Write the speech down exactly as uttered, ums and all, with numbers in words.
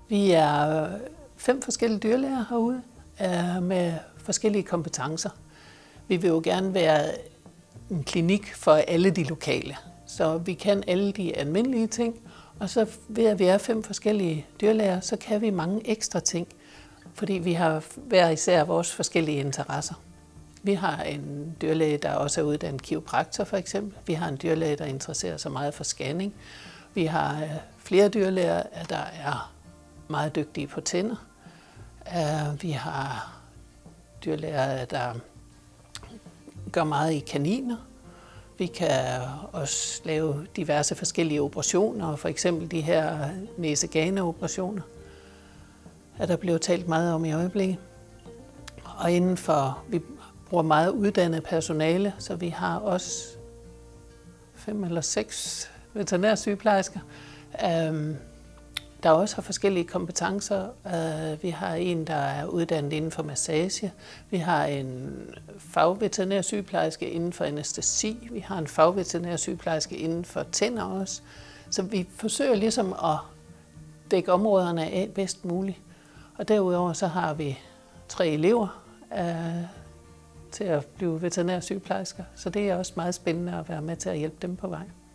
Vi er fem forskellige dyrlæger herude med forskellige kompetencer. Vi vil jo gerne være en klinik for alle de lokale, så vi kan alle de almindelige ting, og så ved at vi er fem forskellige dyrlæger, så kan vi mange ekstra ting, fordi vi har hver især vores forskellige interesser. Vi har en dyrlæge, der også er uddannet kiropraktor for eksempel. Vi har en dyrlæge, der interesserer sig meget for scanning. Vi har flere dyrlæger, der er meget dygtige på tænder. Vi har dyrlæger, der gør meget i kaniner. Vi kan også lave diverse forskellige operationer, for eksempel de her næse-gane-operationer, er der blevet talt meget om i øjeblikket. Og inden for, vi bruger meget uddannet personale, så vi har også fem eller seks veterinærsygeplejersker, der også har forskellige kompetencer. Vi har en, der er uddannet inden for massage. Vi har en fagveterinærsygeplejerske inden for anæstesi. Vi har en fagveterinærsygeplejerske inden for tænder også. Så vi forsøger ligesom at dække områderne af bedst muligt. Og derudover så har vi tre elever øh, til at blive veterinærsygeplejersker. Så det er også meget spændende at være med til at hjælpe dem på vej.